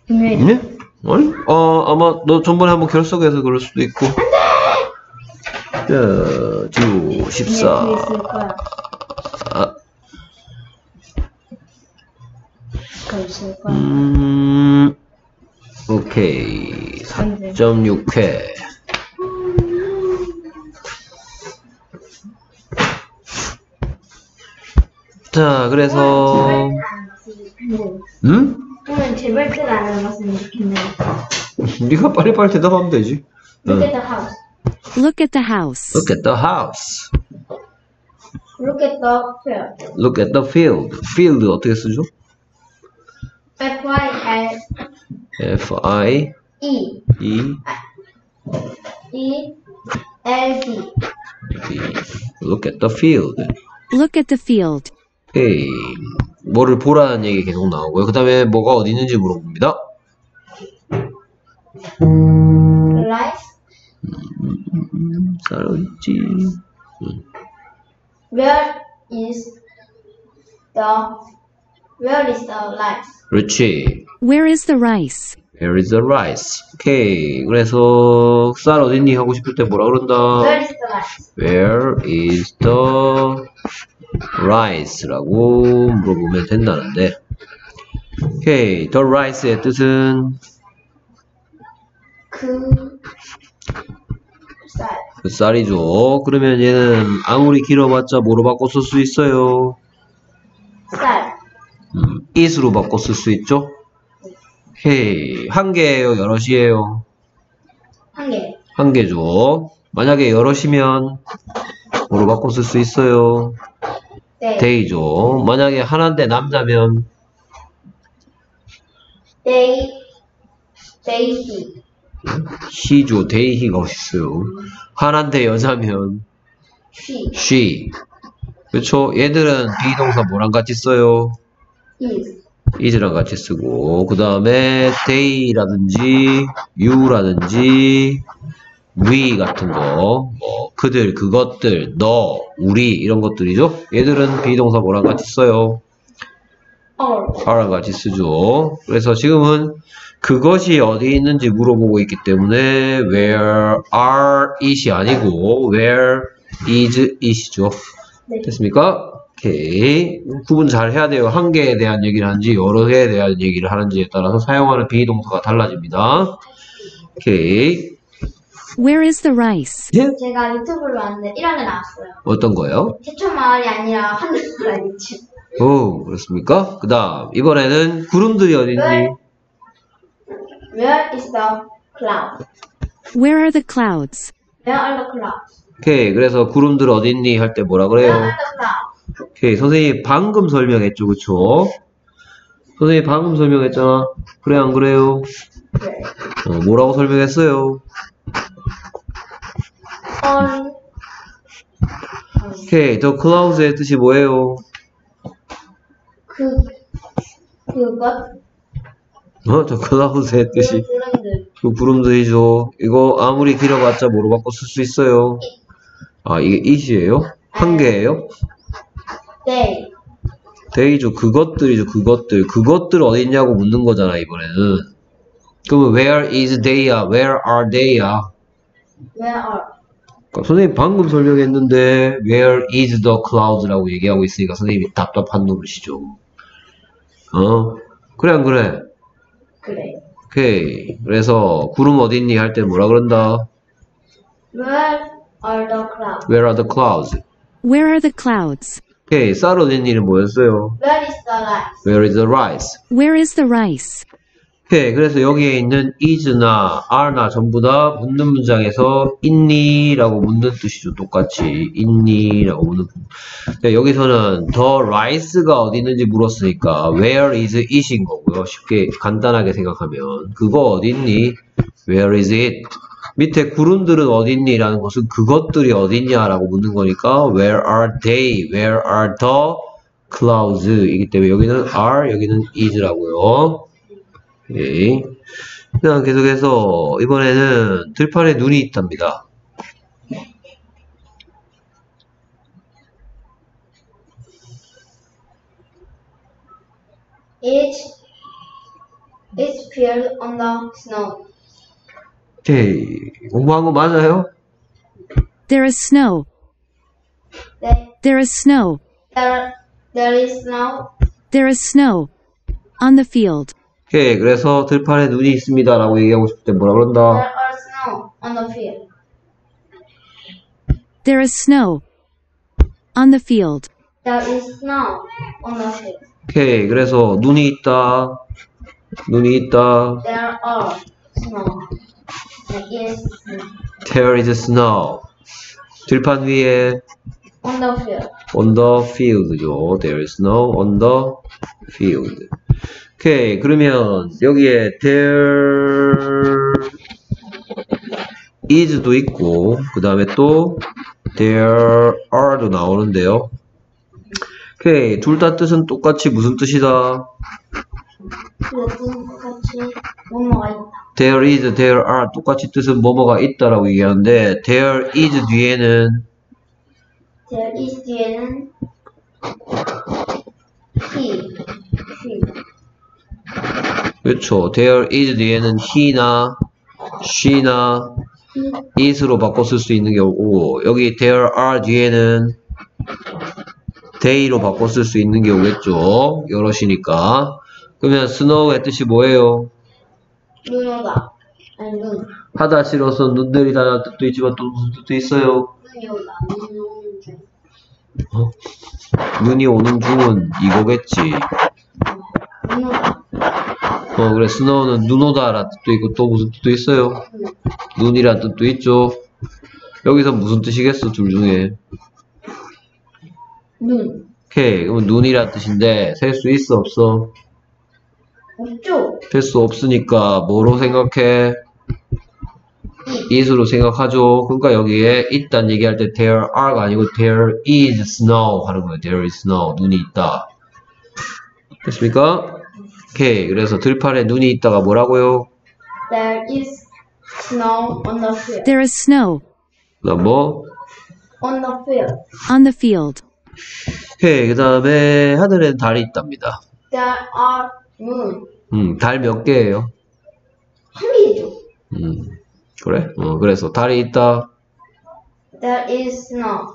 네? 아니? 아마 너 전번에 한번 결석해서 그럴 수도 있고. 자, 주 14. 아. 오케이. 4.6회. 자, 그래서. 응? 오늘 제발 뜻 안 해봤으면 좋겠네. 네가 빨리빨리 대답하면 되지. Look at the house. Look at the house. Look at the house. Look at the field. Look at the field. field 어떻게 쓰죠? F-I-L F-I-E E E-L-D. Look at the field. Look at the field. 오케이. 뭐를 보라는 얘기 계속 나오고요. 그 다음에 뭐가 어디 있는지 물어봅니다. Rice. 쌀 어딨지? Where is the rice? 그렇지. Where is the rice? Where is the rice? 오케이. 그래서 쌀 어딨니 하고 싶을 때 뭐라 그런다? Where is the rice? Where is the rice라고 물어보면 된다는데. 오케이. The rice의 뜻은 그 쌀이죠. 그러면 얘는 아무리 길어봤자 뭐로 바꿔 쓸 수 있어요? 쌀. it으로 바꿔 쓸 수 있죠? 오케이. 한 개예요? 여럿이에요? 한 개. 한 개죠. 만약에 여럿이면 뭐로 바꿔 쓸 수 있어요? day죠. 만약에 하나인데 남자면 he. he죠. day가 어딨어요? 하나인데 여자면 she. 그렇죠? 얘들은 비동사 뭐랑 같이 써요? is랑 같이 쓰고, 그 다음에 they라든지 you라든지 we 같은 거, 뭐 그들, 그것들, 너, 우리 이런 것들이죠. 얘들은 비동사 뭐랑 같이 써요? are랑 같이 쓰죠. 그래서 지금은 그것이 어디 있는지 물어보고 있기 때문에 where are it이 아니고 where is it이죠. 됐습니까? 오케이. 구분 잘 해야 돼요. 한 개에 대한 얘기를 하는지 여러 개에 대한 얘기를 하는지에 따라서 사용하는 비동사가 달라집니다. 오케이. Where is the rice? 제가 유튜브를 봤는데 이런 게 나왔어요. 어떤 거요? 태초 마을이 아니라 하늘나라겠죠. 오, 그렇습니까? 그 다음 이번에는 구름들이 어딨니? Where is the cloud? Where are the clouds? Where are the clouds? 오케이. 그래서 구름들 어딨니? 할 때 뭐라 그래요? Where are the clouds? 오케이. 선생님이 방금 설명했죠. 그쵸? 선생님이 방금 설명했잖아. 그래 안 그래요? 네. 뭐라고 설명했어요? 오케이. The clouds의 뜻이 뭐예요? 그것? The clouds의 뜻이 구름들. 그 구름들이죠. 이거 아무리 길어봤자 뭐로 바꿔 쓸 수 있어요? 아, 이게 it이에요? 한 개예요? They. day죠. 그것들이죠. 그것들. 그것들 어디 있냐고 묻는 거잖아, 이번에는. 그러면 where is they야? Where are they야? Where are? 그러니까 선생님 방금 설명했는데 where is the clouds라고 얘기하고 있으니까 선생님이 답답한 노릇이죠. 그래 안 그래? 그래. 오케이. 그래서 구름 어디 있니 할 때 뭐라 그런다? Where are the clouds? Where are the clouds? Where are the clouds? 오케이. 쌀 어디 있니는 뭐였어요? Where is the rice? Where is the rice? Where is the rice? 오케이. 그래서 여기에 있는 is나 are나 전부 다 묻는 문장에서 있니? 라고 묻는 뜻이죠. 똑같이. 있니? 라고 묻는 뜻. 여기서는 the rice가 어디 있는지 물었으니까 where is it인 거고요. 쉽게 간단하게 생각하면 그거 어디 있니? Where is it? 밑에 구름들은 어디 있니? 라는 것은 그것들이 어디 있냐? 라고 묻는 거니까 where are they? Where are the clouds? 이기 때문에 여기는 are, 여기는 is라고요. 오케이. 그냥 계속해서 이번에는 들판에 눈이 있답니다. It is filled on the snow. 오케이. 공부한 거 맞아요? There is snow. There, There is snow. there is snow. There is snow. On the field. 오케이. 그래서 들판에 눈이 있습니다. 라고 얘기하고 싶을 때 뭐라 There 그런다? are snow on the field. There is snow. On the field. There is snow on the field. 오케이. 그래서 눈이 있다. 눈이 있다. There are snow. There is snow There is snow. 들판 위에 on the field. on the field죠. There is snow on the field. 오케이. 그러면 여기에 there is도 있고 그 다음에 또 there are도 나오는데요. 오케이. 둘 다 뜻은 똑같이 무슨 뜻이다? 그것은 똑같이 뭐뭐가 있다. There is, there are 똑같이 뜻은 뭐뭐가 있다라고 얘기하는데 there is 뒤에는 There is 뒤에는 he. 그렇죠. There is 뒤에는 he나 she나 is로 바꿔 쓸 수 있는 경우고 여기 there are 뒤에는 they로 바꿔 쓸 수 있는 경우겠죠. 여럿이니까. 그러면 snow의 뜻이 뭐예요? 눈 오다. 아니 눈. 하다 싫어서 눈 내리다는 뜻도 있지만 또 무슨 뜻도 있어요? 눈이 오다. 눈이 오는 중. 눈이 오는 중은 이거겠지. 눈 오다. 그래 snow는 눈 오다라는 뜻도 있고 또 무슨 뜻도 있어요? 눈이란 뜻도 있죠. 여기서 무슨 뜻이겠어 둘 중에? 눈. 오케이. 그러면 눈이란 뜻인데 셀 수 있어 없어? 없죠? 셀 수 없으니까 뭐로 생각해? is로 생각하죠. 그러니까 여기에 있다는 얘기할 때 there are가 아니고 there is snow 하는 거예요. There is snow. 눈이 있다. 됐습니까? 오케이. 그래서 들판에 눈이 있다가 뭐라고요? There is snow on the field. There is snow. 그다음 뭐? On the field. On the field. 오케이. 그 다음에 하늘에는 달이 있답니다. There are moon. 달 몇 개예요? 한 개죠. 그래? 그래서 달이 있다. There is snow.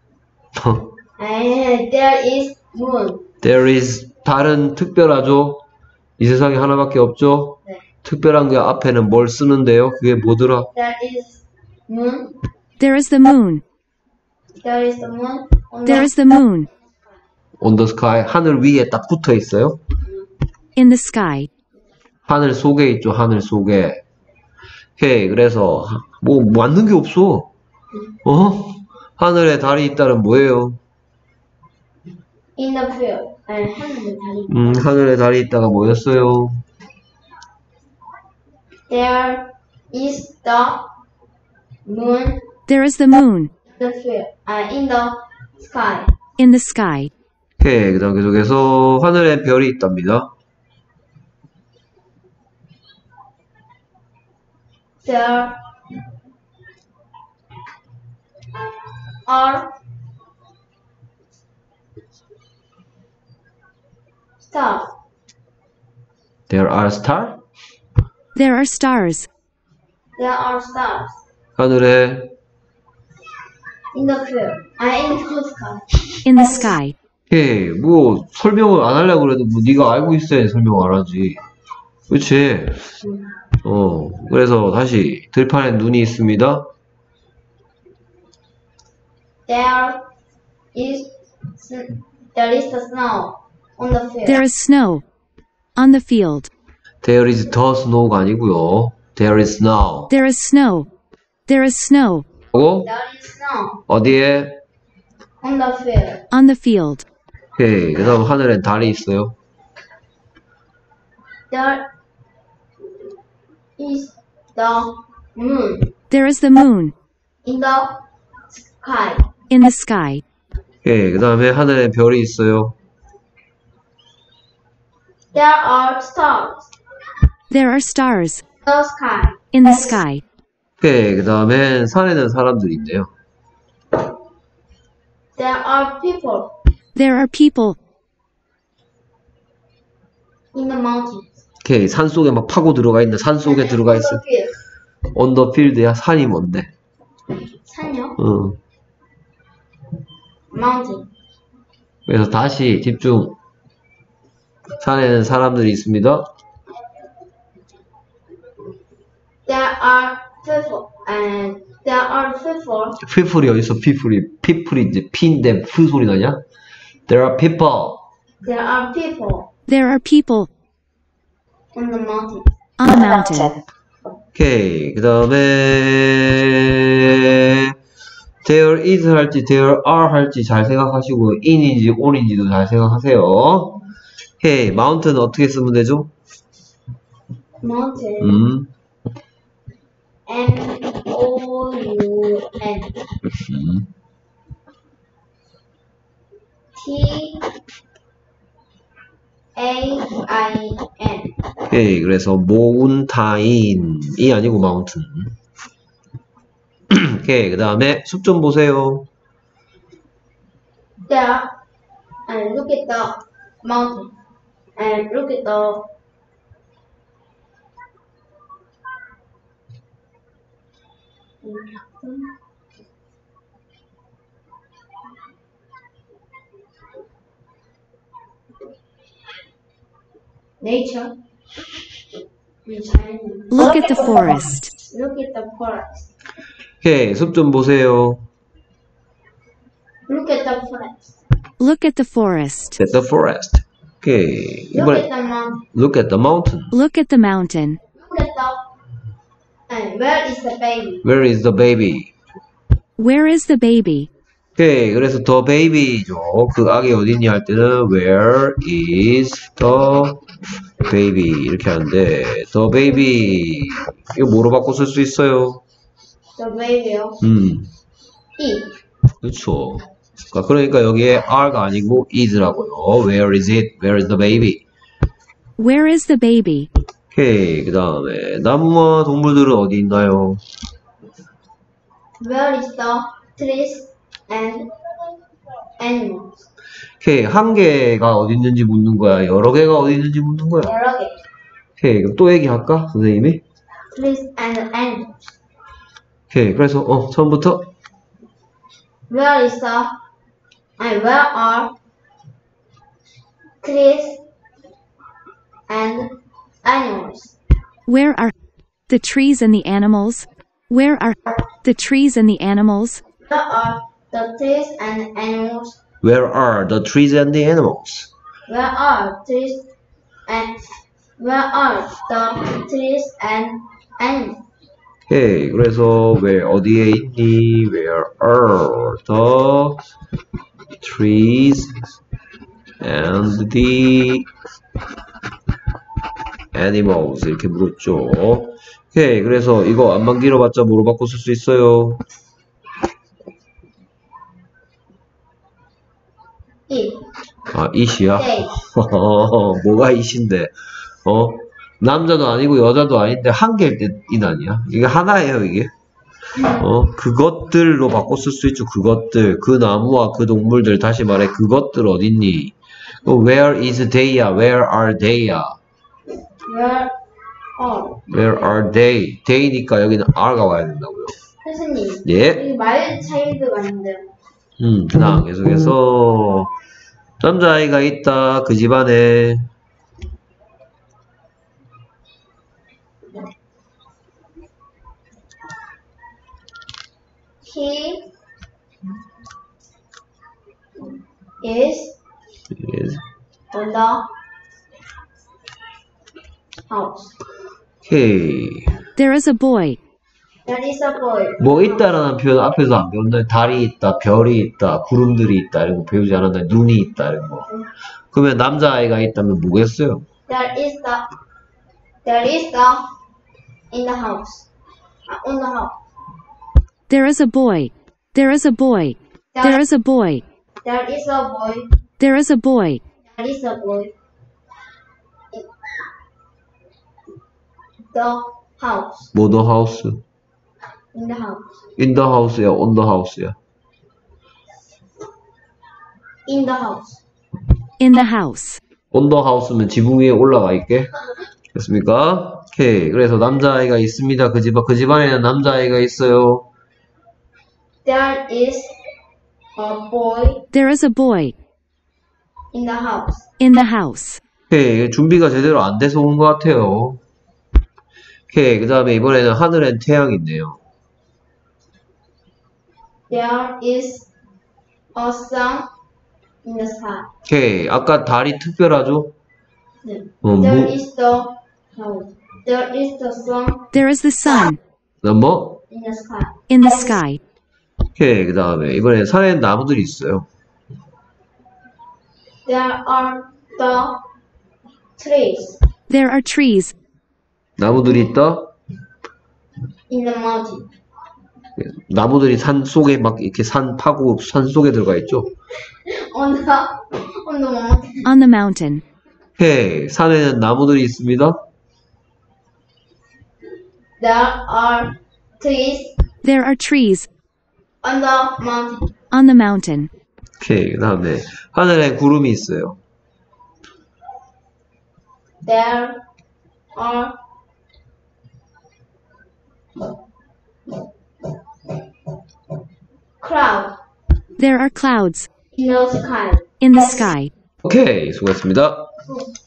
There is moon. There is 달은 특별하죠? 이 세상에 하나밖에 없죠? 네. 특별한 게 앞에는 뭘 쓰는데요? 그게 뭐더라? There is moon. There is the moon. There is the moon. On There the is the moon. On the sky. 하늘 위에 딱 붙어 있어요. In the sky. 하늘 속에 있죠. 하늘 속에. 오케이. 그래서 뭐 맞는 게 없어. 하늘에 달이 있다는 뭐예요? in the field. 하늘에 달이. 하늘에 달이 있다가 뭐였어요? There is the moon. There is the moon. The field. In the sky. In the sky. 오케이. 그 다음 계속해서 하늘에 별이 있답니다. There are stars. There are stars? There are stars. There are stars 하늘에 in the field. In the sky. In the sky. 오케이. 뭐 설명을 안 하려고 그래도 뭐 네가 알고 있어야 설명 안 하지. 그치? 그래서 다시 들판에 눈이 있습니다. There is the snow on the field. There is snow. On the field. There is the snow가 아니고요. There is snow. There is snow. There is snow. 하고 There is snow 어디에? on the field. On the field. 오케이. 그 다음 하늘엔 달이 있어요. There is the moon There is the moon. in the sky. In the sky. 오케이. 그 다음에 하늘엔 별이 있어요. There are stars There are stars. in the sky. In the sky. 오케이. 그 다음엔 산에는 사람들이 있네요. There are people There are people in the mountains. 오케이. 산 속에 막 파고 들어가 있는 산 속에 들어가 있어. On the field야. 산이 뭔데? 산이요? 응. Mountain. 그래서 다시 집중. 산에는 사람들이 있습니다. There are people and there are people. people이 어디서 people이 이제 P인데 F 소리 나냐? There are people. There are people There are people on the mountain. on the mountain. 오케이. 그 다음에 there is 할지 there are 할지 잘 생각하시고 in인지 on인지도 잘 생각하세요. 오케이. mountain 어떻게 쓰면 되죠? Mountain. M-O-U-N T-A-I-N. 오케이. 그래서 mountain이 아니고 mountain. 오케이. 그 다음에 숲 좀 보세요. There, and look at the mountain, and look at the nature. Look at the forest. Look at the forest. 오케이. 숲 좀 보세요. Look at the forest. Look at the forest. At the forest. 오케이. Look at 이번에 the mountain. look at the mountain. Look at the mountain. Look at the. And where is the baby? Where is the baby? Where is the baby? 오케이. 그래서 the baby죠. 그 아기 어딨니 할 때는 where is the baby 이렇게 하는데 the baby 이거 뭐로 바꿔 쓸 수 있어요? The baby요. E. 그렇죠. 그러니까 여기에 are가 아니고 is라고요. Where is it? Where is the baby? Where is the baby? 오케이. 그 다음에 나무와 동물들은 어디 있나요? Where is the trees and animals? 오케이. 한 개가 어디 있는지 묻는 거야? 여러 개가 어디 있는지 묻는 거야? 여러 개. 오케이. 그럼 또 얘기할까? 선생님이? Trees and animals. 오케이. 그래서 처음부터 Where is the and where are trees and animals? Where are the trees and the animals? Where are the trees and the animals? Where are the trees and animals? Where are the trees and the animals? Where are trees and where are the trees and animals? 오케이. 그래서 where 어디에 있니? Where are the trees and the animals 이렇게 물었죠. 오케이. 그래서 이거 안만 길어봤자 뭐로 바꿔 쓸 수 있어요? It. 아, it이야? They. 뭐가 it인데? 남자도 아니고 여자도 아닌데 한 개일 때 it 아니야? 이게 하나예요, 이게? 그것들로 바꿔 쓸 수 있죠. 그것들. 그 나무와 그 동물들. 다시 말해, 그것들 어딨니? Where is they야? Where are they야? Where are? Where are they? they니까 여기는 are가 와야 된다고요. 선생님. 예. 여기 마일 차일드가 있는데요. 그 다음 계속해서 남자아이가 있다. 그 집안에 He is on the house. 오케이. There is a boy. There is a boy. 뭐 있다라는 표현 앞에서 안 배웠나요? 달이 있다, 별이 있다, 구름들이 있다 이런 거 배우지 않았나요? 눈이 있다 이런 거. 그러면 남자아이가 있다면 뭐겠어요? There is the in the house. On the house. There is a boy. There is a boy. There is a boy. There is a boy. There is a boy. There is a boy. The house. 뭐 the house? In the house. in the house야, on the house야? In the house. In the house. on the house면 지붕 위에 올라가 있게? 됐습니까? 오케이. 그래서 남자아이가 있습니다. 그 집안에는 남자아이가 있어요. There is a boy There is a boy in the house. in the house. 오케이. 준비가 제대로 안 돼서 온 것 같아요. 오케이. 그 다음에 이번에는 하늘엔 태양이 있네요. There is a sun in the sky. 오케이. 아까 달이 특별하죠? 네. 뭐? There is the sun There is the sun 뭐? in the sky. in the sky. 오케이. 그 다음에 이번에 산에는 나무들이 있어요. There are the trees There are trees 나무들이 있다? in the mountain. 나무들이 산 속에 막 이렇게 산 파고 산 속에 들어가 있죠? On the mountain. on the mountain. 오케이. 산에는 나무들이 있습니다. There are trees There are trees on the mountain. on the mountain. 오케이. 그 다음에 하늘에 구름이 있어요. There are clouds There are clouds in the sky. in the sky. 오케이. 수고했습니다.